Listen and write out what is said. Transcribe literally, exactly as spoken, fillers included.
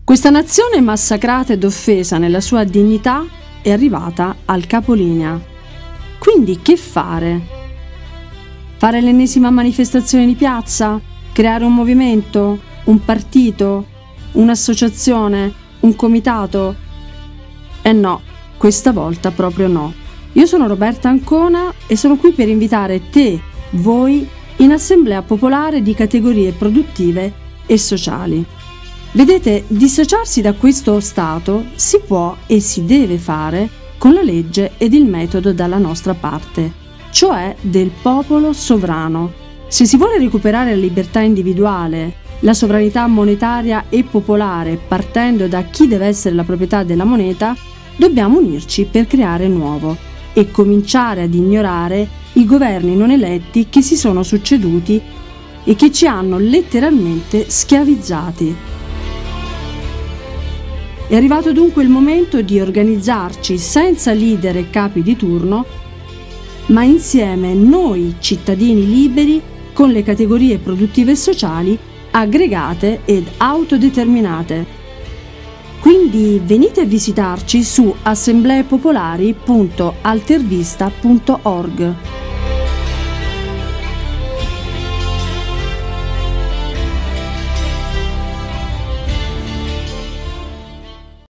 Questa nazione massacrata ed offesa nella sua dignità è arrivata al capolinea. Quindi che fare? Fare l'ennesima manifestazione di piazza? Creare un movimento? Un partito? Un'associazione? Un comitato? Eh no, questa volta proprio no. Io sono Roberta Ancona e sono qui per invitare te, voi, in assemblea popolare di categorie produttive e sociali. Vedete, dissociarsi da questo Stato si può e si deve fare con la legge ed il metodo dalla nostra parte, cioè del popolo sovrano. Se si vuole recuperare la libertà individuale, la sovranità monetaria e popolare partendo da chi deve essere la proprietà della moneta, dobbiamo unirci per creare nuovo e cominciare ad ignorare i governi non eletti che si sono succeduti e che ci hanno letteralmente schiavizzati. È arrivato dunque il momento di organizzarci senza leader e capi di turno, ma insieme noi cittadini liberi con le categorie produttive e sociali aggregate ed autodeterminate. Quindi venite a visitarci su assembleepopolari punto altervista punto org.